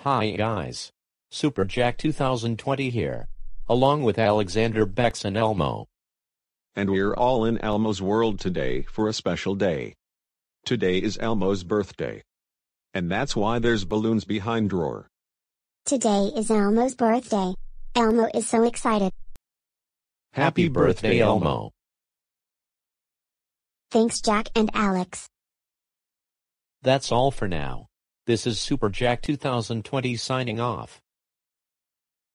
Hi guys. Super Jack 2020 here. Along with Alexander, Bex and Elmo. And we're all in Elmo's world today for a special day. Today is Elmo's birthday. And that's why there's balloons behind drawer. Today is Elmo's birthday. Elmo is so excited. Happy birthday, Elmo. Thanks, Jack and Alex. That's all for now. This is Super Jack 2020 signing off.